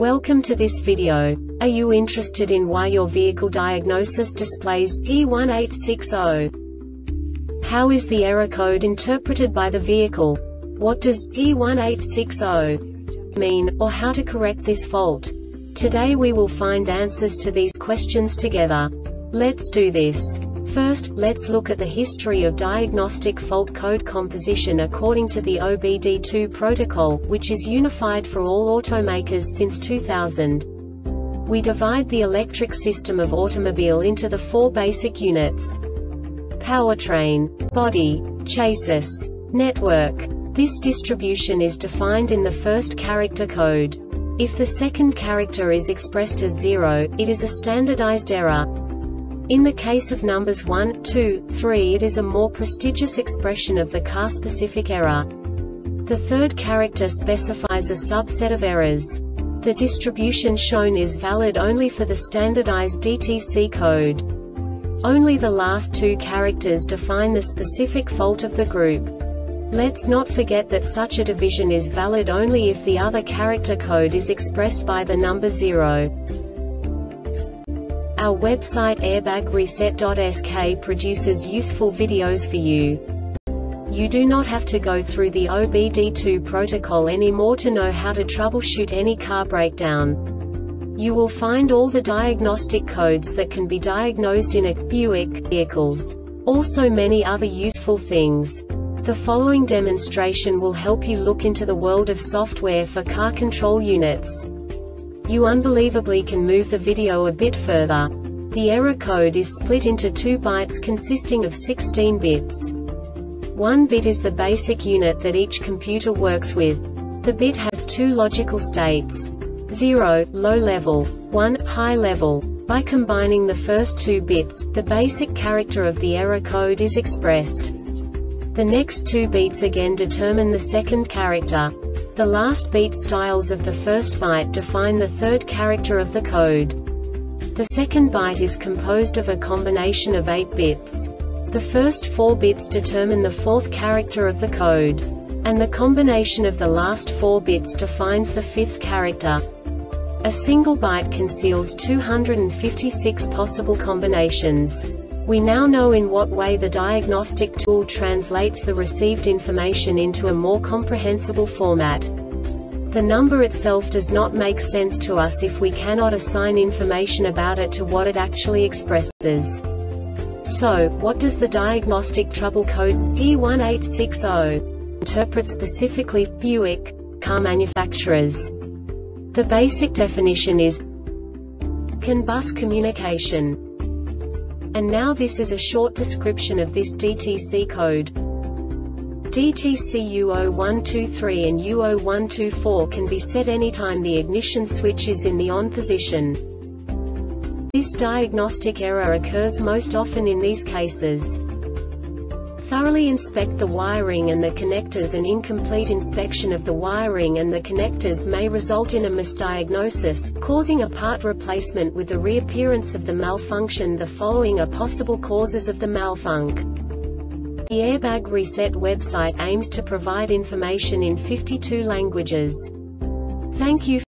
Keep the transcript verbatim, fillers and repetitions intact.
Welcome to this video. Are you interested in why your vehicle diagnosis displays P one eight six zero? How is the error code interpreted by the vehicle? What does P one eight six zero mean, or how to correct this fault? Today we will find answers to these questions together. Let's do this. First, let's look at the history of diagnostic fault code composition according to the O B D two protocol, which is unified for all automakers since two thousand. We divide the electric system of automobile into the four basic units: powertrain, body, chassis, network. This distribution is defined in the first character code. If the second character is expressed as zero, it is a standardized error. In the case of numbers one, two, three, it is a more prestigious expression of the car-specific error. The third character specifies a subset of errors. The distribution shown is valid only for the standardized D T C code. Only the last two characters define the specific fault of the group. Let's not forget that such a division is valid only if the other character code is expressed by the number zero. Our website airbag reset dot S K produces useful videos for you. You do not have to go through the O B D two protocol anymore to know how to troubleshoot any car breakdown. You will find all the diagnostic codes that can be diagnosed in a Buick vehicles. Also many other useful things. The following demonstration will help you look into the world of software for car control units. You unbelievably can move the video a bit further. The error code is split into two bytes consisting of sixteen bits. One bit is the basic unit that each computer works with. The bit has two logical states: zero, low level, one, high level. By combining the first two bits, the basic character of the error code is expressed. The next two beats again determine the second character. The last beat styles of the first byte define the third character of the code. The second byte is composed of a combination of eight bits. The first four bits determine the fourth character of the code. And the combination of the last four bits defines the fifth character. A single byte conceals two hundred fifty-six possible combinations. We now know in what way the diagnostic tool translates the received information into a more comprehensible format. The number itself does not make sense to us if we cannot assign information about it to what it actually expresses. So, what does the diagnostic trouble code P one eight six zero interpret specifically for Buick car manufacturers? The basic definition is CAN bus communication. And now this is a short description of this D T C code. D T C U zero one two three and U zero one two four can be set anytime the ignition switch is in the on position. This diagnostic error occurs most often in these cases: thoroughly inspect the wiring and the connectors. An incomplete inspection of the wiring and the connectors may result in a misdiagnosis, causing a part replacement with the reappearance of the malfunction. The following are possible causes of the malfunction. The Airbag Reset website aims to provide information in fifty-two languages. Thank you.